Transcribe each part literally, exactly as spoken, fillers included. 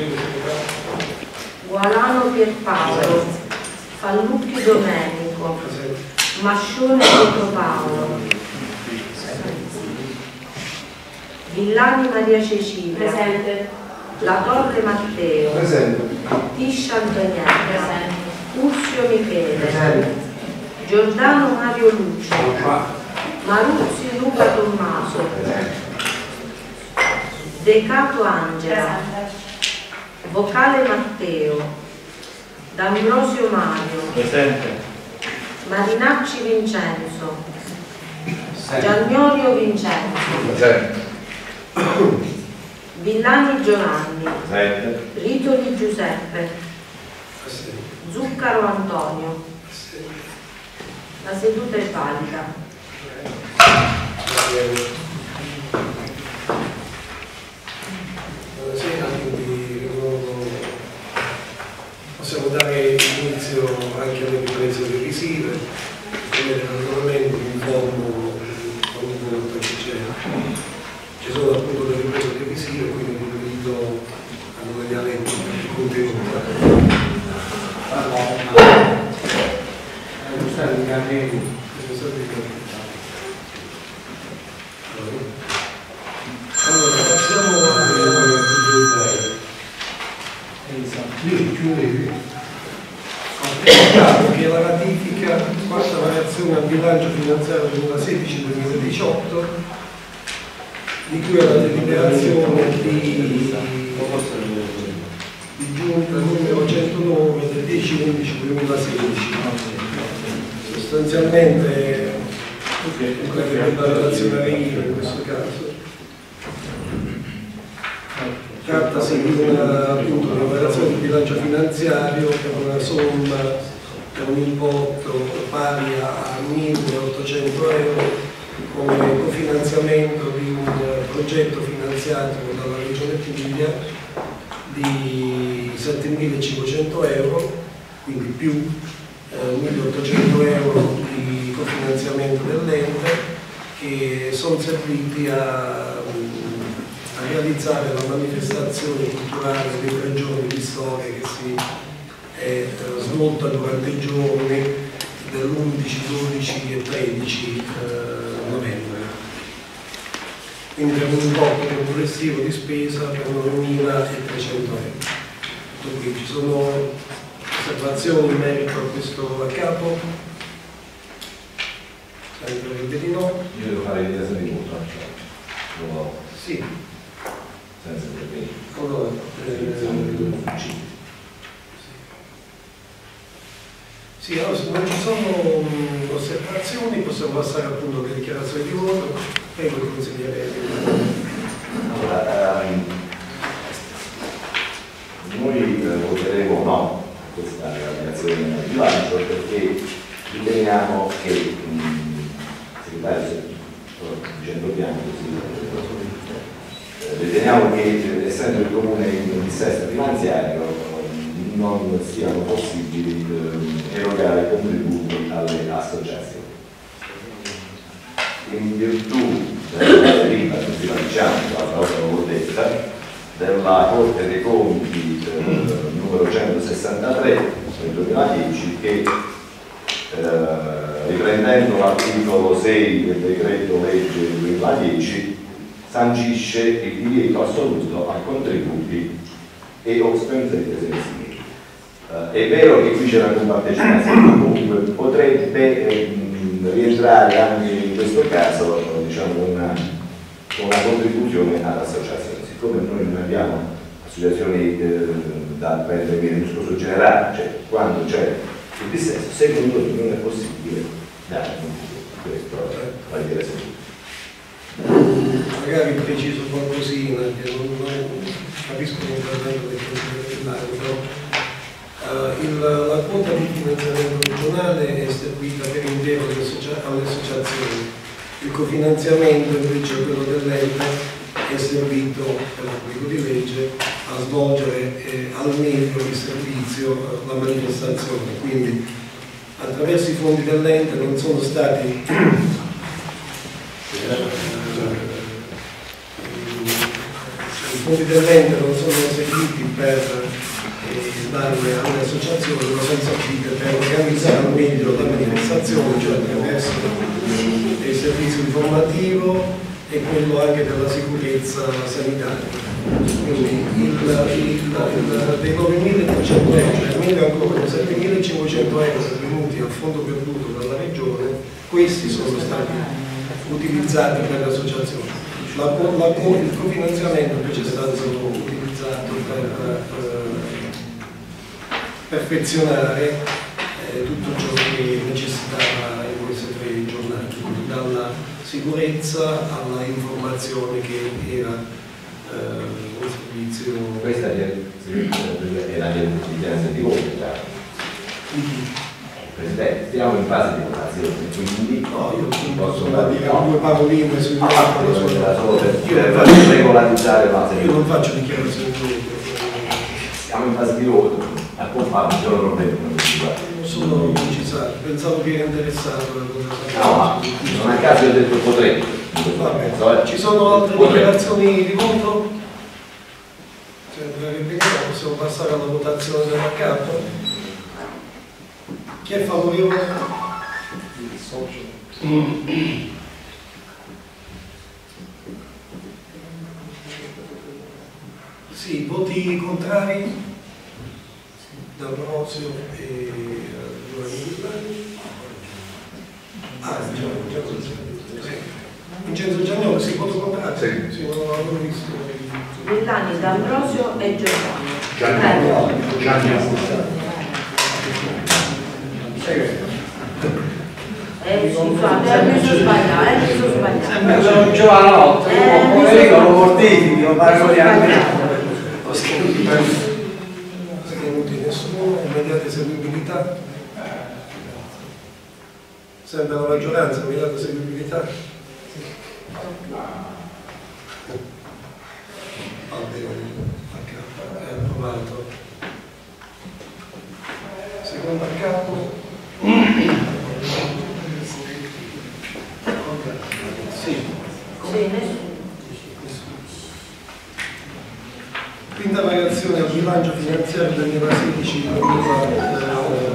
Gualano Pierpaolo, Fallucchi Domenico, Mascione Pietro Paolo, Villani Maria Cecilia, presente. La Torre Matteo, presente. Tiscia Antonietta, Ursio Michele, presente. Giordano Mario Lucio, Maruzzi Luca Tommaso, presente. Decato Angela, Vocale Matteo, D'Ambrosio Mario, presente. Marinacci Vincenzo, Gianniorio Vincenzo, presente. Villani Giovanni, presente. Ritoli Giuseppe, Zuccaro Antonio. La seduta è valida. Buonasera, quindi possiamo dare inizio anche alle riprese televisive, come naturalmente informo ogni volta che c'è. Ci sono appunto le riprese televisive, quindi vi invito a non vedere letto il contenuto. Allora, passiamo che è la ratifica, quarta variazione al bilancio finanziario duemilasedici duemiladiciotto, di cui è la deliberazione di, di giunta numero centonove del dieci undici duemilasedici. Sostanzialmente potrebbe la relazione io in questo caso. Trattasi di una, appunto, una variazione di bilancio finanziario per una somma, per un importo pari a milleottocento euro come cofinanziamento di un progetto finanziato dalla Regione Puglia di settemilacinquecento euro, quindi più eh, milleottocento euro di cofinanziamento dell'ente, che sono serviti a a realizzare la manifestazione culturale dei tre giorni di storia che si è eh, svolta durante i giorni dell'undici, dodici e tredici eh, novembre. Quindi per un importo complessivo di spesa per novemilatrecento euro. Quindi ci sono osservazioni in merito a questo a capo? Sempre di no? Io devo fare l'idea di voto. Sì. Senza interventi. Allora, eh, sì, allora, se non ci sono osservazioni possiamo passare appunto alle dichiarazioni di voto. Prego il consigliere. Allora, ehm, noi eh, voteremo no a questa relazione di bilancio perché riteniamo che il segretario, dicendo piano così, riteniamo che essendo il comune in dissesto finanziario non siano possibili eh, erogare contributi alle associazioni. In virtù della delibera, così la diciamo, la volta l'ho detta, della Corte dei Conti eh, numero centosessantatré del duemiladieci che eh, riprendendo l'articolo sei del decreto legge duemiladieci sancisce il divieto assoluto a contributi e o spese esercitivi. Uh, è vero che qui c'è una compartecipazione, comunque potrebbe eh, rientrare anche in questo caso diciamo, una, una contribuzione ad associazioni. Siccome noi non abbiamo associazioni eh, da prendere in discorso generale, cioè quando c'è il dissesto, secondo noi non è possibile dare un questo la dichiarazione. Magari preciso qualcosina che non, non capisco l'intervento del consigliere però uh, il, la quota di finanziamento regionale è servita per intero alle, associa alle associazioni, il cofinanziamento invece quello dell'ente è servito per l'obbligo di legge a svolgere eh, al meglio il servizio, eh, la manifestazione, quindi attraverso i fondi dell'ente non sono stati fondi dell'ente non sono serviti per eh, darle alle associazioni, sono serviti per organizzare al meglio la manifestazione, cioè attraverso il servizio informativo e quello anche della sicurezza sanitaria. Quindi il, il, il, dei novemilatrecento euro, cioè almeno ancora settemila cinquecento euro venuti al fondo perduto dalla regione, questi sono stati utilizzati per l'associazione. La, la, il cofinanziamento invece è stato utilizzato per eh, perfezionare eh, tutto ciò che necessitava in queste tre giornate, dalla sicurezza alla informazione che era Uh, un servizio. Questa è la dichiarazione di voto, Presidente, stiamo in fase di votazione, quindi no, io non posso posso dire no. due paroline sui no, no, solo per, per regolarizzare la serie. Io non faccio dichiarazione di voto. Siamo in fase di voto, a compagno c'è un problema. Non sono precisato, pensavo che era interessato alla cosa. No, ma non a caso io ho detto potrei. Vabbè, ci sono altre dichiarazioni di voto? Possiamo passare alla votazione della carta. Chi è favorevole? Il socio. Mm. Sì, voti contrari? D'Ambrosio e Giovanni. Ah, Giovanni. Vincenzo Giagnolo, si voto contrario? Sì. Sì, non l'avevo visto. Villani, D'Ambrosio e Giovanni. Giagnolo. Giagnolo. Eh, scusate, è il viso sbagliato, è il viso sbagliato. Sembra un giovanotto, un poverino, lo mortifichi, lo parlo di anni. Secondi nessuno, immediata eseguibilità. Sempre la maggioranza, immediata eseguibilità. È approvato. Secondo a capo. Sì. Sì, nessuno. Quinta variazione al bilancio finanziario duemilasedici duemiladiciotto.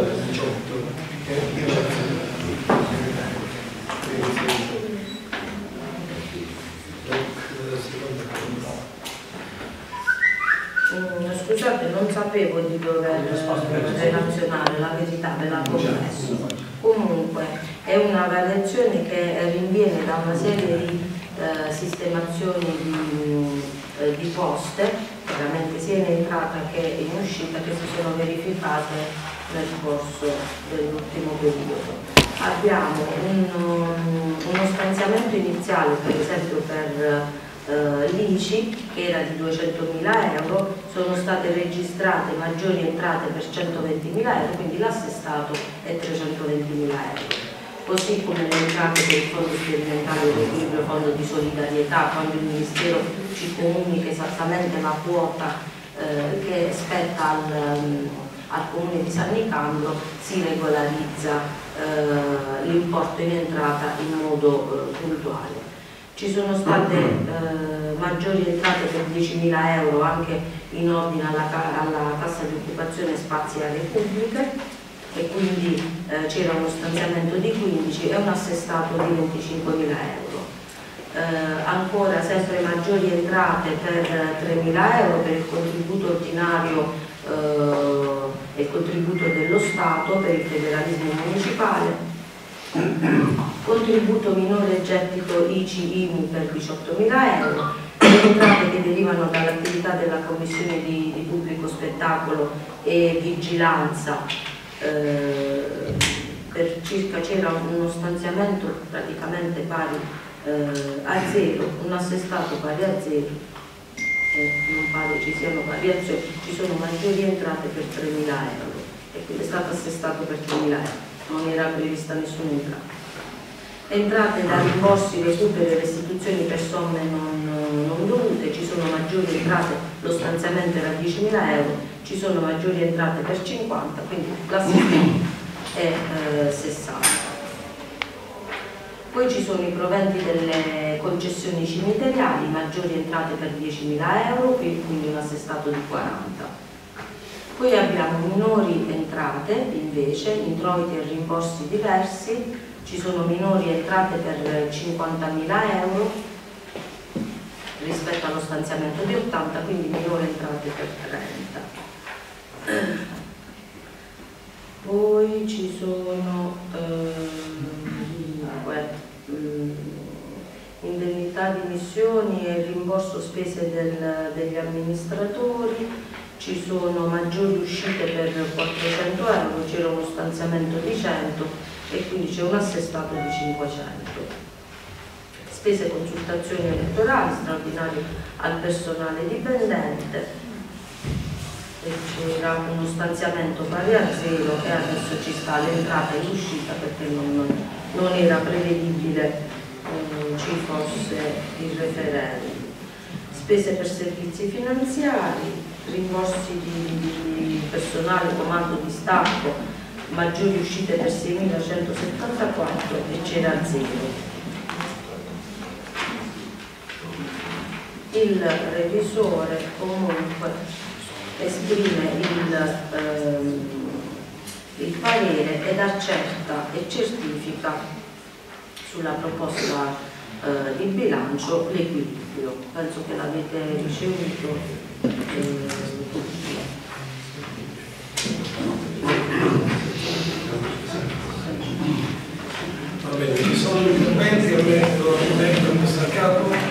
Scusate, non sapevo di dover relazionare, la verità ve l'ha commesso. Comunque è una variazione che rinviene da una serie di eh, sistemazioni di, eh, di poste, veramente sia in entrata che in uscita, che si sono verificate nel corso dell'ultimo periodo. Abbiamo un, uno stanziamento iniziale, per esempio per Uh, l'I C I, che era di duecentomila euro, sono state registrate maggiori entrate per centoventimila euro, quindi l'assestato è trecentoventimila euro. Così come le entrate per il fondo sperimentale di equilibrio, fondo di solidarietà, quando il Ministero ci comunica esattamente la quota uh, che spetta al, um, al Comune di San Nicandro, si regolarizza uh, l'importo in entrata in modo uh, puntuale. Ci sono state eh, maggiori entrate per diecimila euro anche in ordine alla, alla cassa di occupazione spazi e aree pubbliche, e quindi eh, c'era uno stanziamento di quindici e un assestato di venticinquemila euro. Eh, ancora sempre maggiori entrate per tremila euro per il contributo ordinario eh, e il contributo dello Stato per il federalismo municipale. Contributo minore gettito I C I I M U per diciottomila euro, le entrate che derivano dall'attività della Commissione di, di Pubblico Spettacolo e Vigilanza eh, per circa, c'era uno stanziamento praticamente pari eh, a zero, un assestato pari a zero, eh, non pare ci siano variazioni, ci sono maggiori entrate per tremila euro e quindi è stato assestato per tremila euro. Non era prevista nessuna entrata. Entrate da rimborsi, recuperi e restituzioni per somme non, non dovute, ci sono maggiori entrate, lo stanziamento era diecimila euro, ci sono maggiori entrate per cinquanta, quindi l'assegno è eh, sessanta. Poi ci sono i proventi delle concessioni cimiteriali, maggiori entrate per diecimila euro, quindi un assestato di quaranta. Poi abbiamo minori entrate invece, introiti e rimborsi diversi, ci sono minori entrate per cinquantamila euro rispetto allo stanziamento di ottanta, quindi minori entrate per trenta. Poi ci sono eh, indennità di missioni e rimborso spese del, degli amministratori. Ci sono maggiori uscite per quattrocento euro, c'era uno stanziamento di cento e quindi c'è un assestato di cinquecento. Spese consultazioni elettorali, straordinario al personale dipendente, c'era uno stanziamento pari a zero e adesso ci sta l'entrata e l'uscita perché non, non era prevedibile eh, ci fosse il referendum. Spese per servizi finanziari, rimborsi di, di personale, comando di stacco, maggiori uscite per seimilacentosettantaquattro e c'era zero. Il revisore comunque esprime il, ehm, il parere ed accerta e certifica sulla proposta eh, di bilancio l'equilibrio. Penso che l'avete ricevuto eh, tutti. Va bene, ci sono gli interventi, a me lo rimetto in questo capo.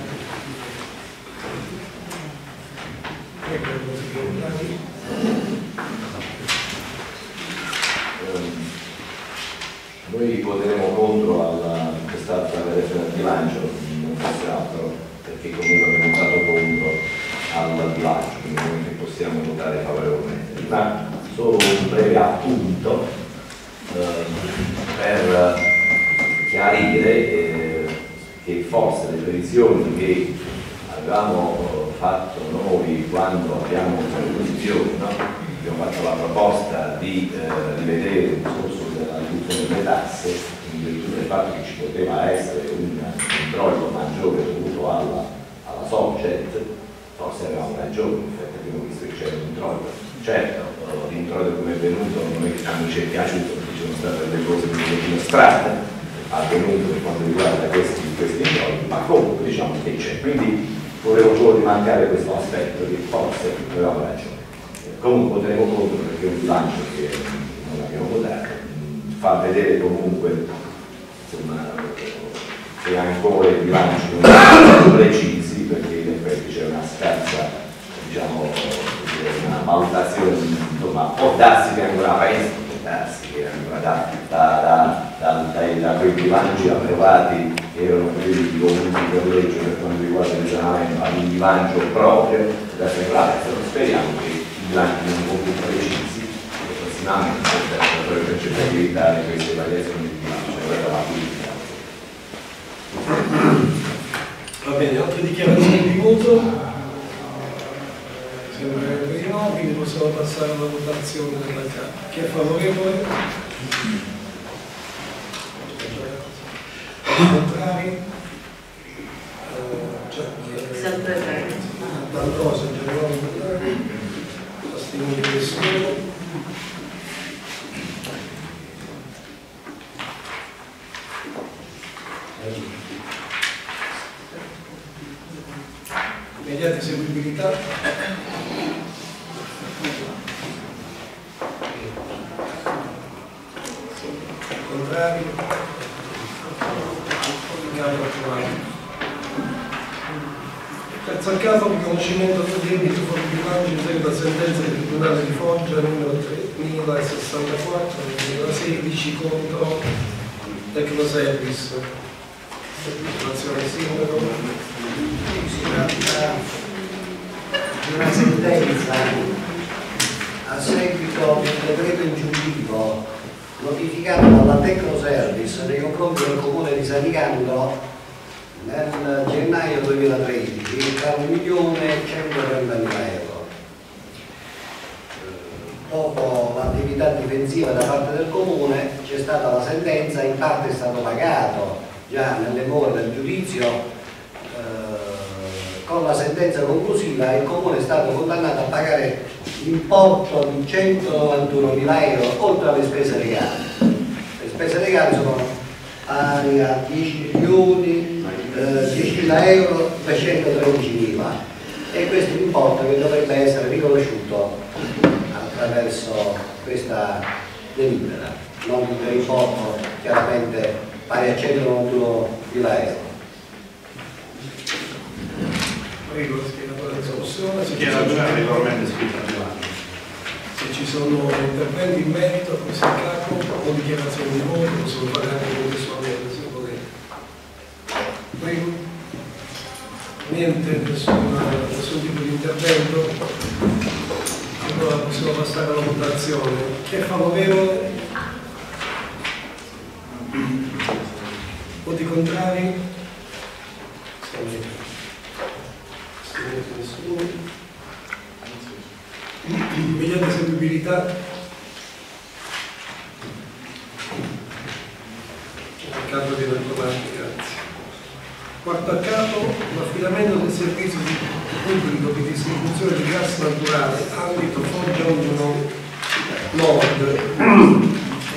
Noi voteremo contro alla quest'altra referenza di bilancio, non fosse altro, perché comunque abbiamo votato contro al bilancio, quindi non possiamo votare favorevolmente. Ma solo un breve appunto eh, per chiarire eh, che forse le previsioni che avevamo fatto noi quando abbiamo in posizione, no? Abbiamo fatto la proposta di eh, rivedere il discorso della riduzione delle tasse in virtù del fatto che ci poteva essere un controllo maggiore dovuto alla, alla Sogget. Forse avevamo ragione, in effetti abbiamo visto che c'era un introito. Certo, l'introito come è venuto non è che a noi ci è piaciuto, perché ci sono state delle cose un pochino strane avvenute per quanto riguarda questi, questi introiti, ma comunque diciamo che c'è. Quindi volevo solo rimarcare questo aspetto che forse avevamo ragione. Comunque voteremo contro perché è un bilancio che non abbiamo votato, fa vedere comunque insomma, che ancora i bilanci non sono precisi, perché in effetti c'è una scarsa, diciamo, una valutazione, insomma, può darsi che ancora presto, può darsi che ancora da, da, da, da, da, da quei bilanci approvati che erano quelli comunque per legge per quanto riguarda il risanamento ad un bilancio proprio da sembrare, speriamo che i bilanci non sono più precisi e prossimamente per cercare di evitare queste variazioni di bilancio, quella la politica. Va bene, altre dichiarazioni di voto? Sembra che no, quindi possiamo passare alla votazione della Camera. Chi è favorevole? Contrari? Eh, cioè, Sempre tre. D'Androsa, Gerolamo, contrari? Astenuti nessuno? Immediata eseguibilità. Contrari. Capo approvato. Terzo capo, riconoscimento del debito fuori bilancio in seguito a sentenza del Tribunale di Foggia numero tremila sessantaquattro del duemilasedici contro Tecnoservice. Situazione sindaco. Si tratta di una sentenza a seguito del decreto ingiuntivo notificato dalla Tecnoservice nei confronti del comune di Saricando nel gennaio duemilatredici per un milione e centotrentamila euro. Dopo l'attività difensiva da parte del comune c'è stata la sentenza, in parte è stato pagato già nelle more del giudizio, eh, con la sentenza conclusiva il Comune è stato condannato a pagare l'importo di centonovantunomila euro oltre alle spese legali. Le spese legali sono pari a dieci milioni, eh, diecimila euro, trecentotredicimila, e questo è l'importo che dovrebbe essere riconosciuto attraverso questa delibera, non per importo chiaramente pari a centonovantunomila euro. Prego, spiega la discussione. Si chiede ragione regolarmente scritta a bilancio. Se ci sono interventi in merito a questo capo o dichiarazioni di voto, possono fare anche contestualmente, se volete. Prego. Niente, nessun, nessun tipo di intervento. Allora possiamo passare alla votazione. Chi è favorevole? Voti contrari? Nessuno. Immediata eseguibilità. Il capo viene approvato, grazie. Quarto a capo, l'affidamento del servizio di pubblico di distribuzione di gas naturale, ambito Foggia uno Nord.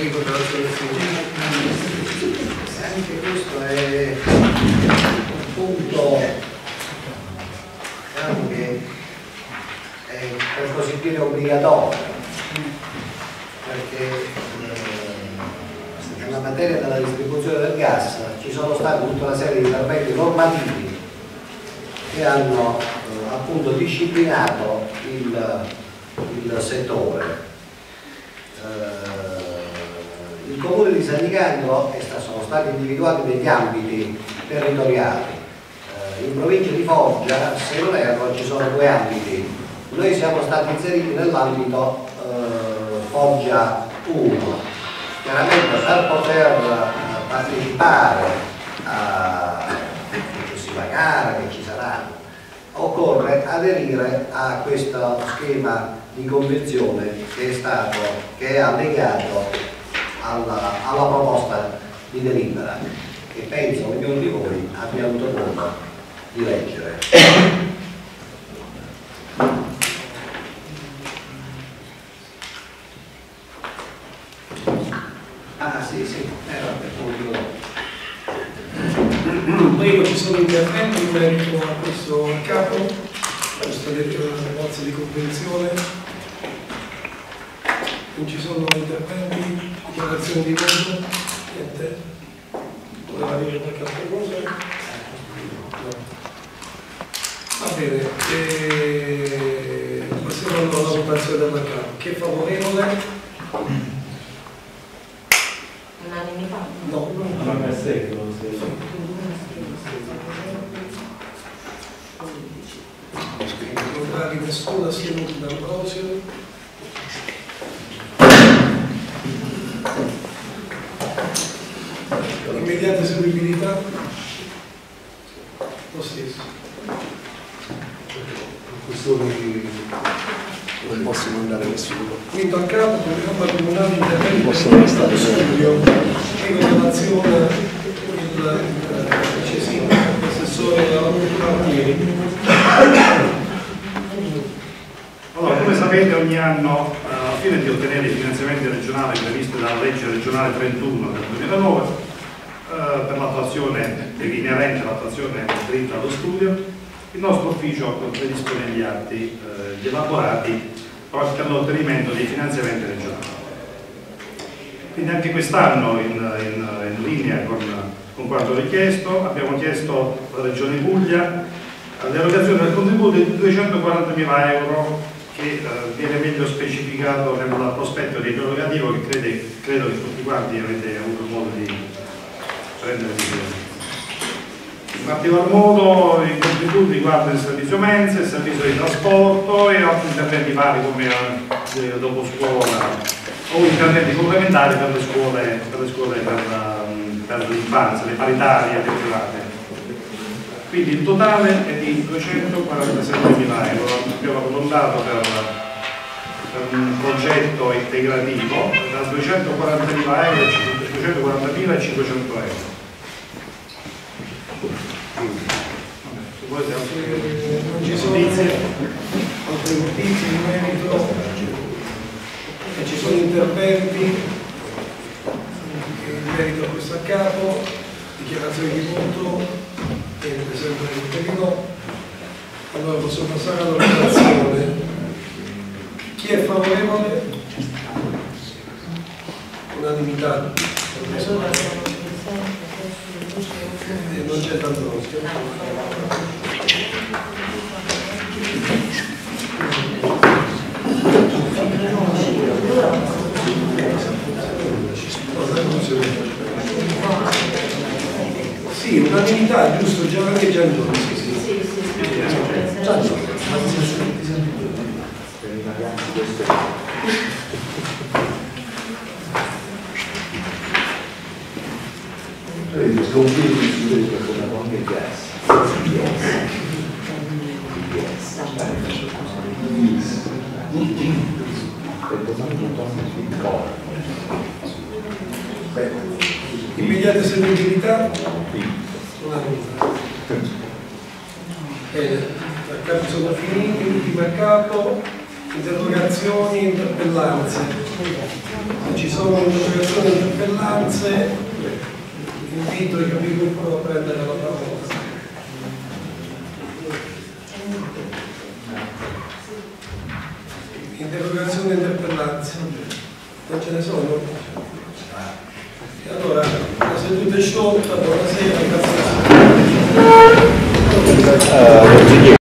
Anche questo è un punto, diciamo, che è per così dire obbligatorio, perché eh, nella materia della distribuzione del gas ci sono stati tutta una serie di interventi normativi che hanno eh, appunto disciplinato il, il settore. Eh, il Comune di San Nicandro sono stati individuati degli ambiti territoriali. Eh, in provincia di Foggia, se non erro, ci sono due ambiti. Noi siamo stati inseriti nell'ambito eh, Foggia uno. Chiaramente per poter eh, partecipare a successiva gara che ci saranno, occorre aderire a questo schema di convenzione che è stato, che è allegato alla, alla proposta di delibera, che penso ognuno di voi abbia avuto modo di leggere. Ah sì, sì, eh, vabbè, Prego, ci sono interventi in merito a questo capo, a questa bozza di convenzione. Non ci sono interventi, dichiarazioni di voto, niente. Voleva dire qualche altra cosa? No. Va bene, e... passiamo alla votazione della Camera. Chi è favorevole? Unanimità? No. Non è secolo, Contrari nessuno, astenuti D'Ambrosio. Immediata eseguibilità? Lo stesso. Questioni non possono andare nessuno. Quinto a capo, programma comunale interventi Possono restare studio in relazione il Cesino, assessore della cultura. Allora, come sapete, ogni anno, eh, al fine di ottenere i finanziamenti regionali previsti dalla legge regionale trentuno del duemilanove, eh, per l'attuazione inerente all'attuazione del diritto allo studio, il nostro ufficio predispone gli atti, eh, gli elaborati per l'ottenimento dei finanziamenti regionali. Quindi anche quest'anno, in, in, in linea con, con quanto richiesto, abbiamo chiesto alla Regione Puglia l'erogazione del contributo di duecentoquarantamila euro, che eh, viene meglio specificato nel prospetto di prerogativo che crede, credo che tutti quanti avete avuto modo di prendere visione. In particolar modo i contributi riguardano il servizio mensa, il servizio di trasporto e altri interventi vari come eh, dopo scuola o interventi complementari per le scuole per, le scuole per, per l'infanzia, le paritarie e le private. Quindi il totale è di duecentoquarantasettemila euro, abbiamo arrotondato per, per un progetto integrativo da duecentoquarantamila euro a duecentoquarantamila e cinquecento euro. in merito che ci sono interventi in merito a questo accapo, dichiarazioni di voto e per esempio il no. Allora posso passare alla votazione. Chi è favorevole? Unanimità. E non c'è tanto. Sì, unanimità, giusto, Giovanni Giannoni. Sì, sì. Sì, sì, sì. Immediata eseguibilità? Unanimità. Bene, a capo sono finiti, ultimo a capo, interrogazioni, interpellanze. Se ci sono interrogazioni e interpellanze, invito i capigruppo a prendere la parola. Interrogazioni e interpellanze. Non ce ne sono? E allora, la seduta è sciolta, buonasera, grazie.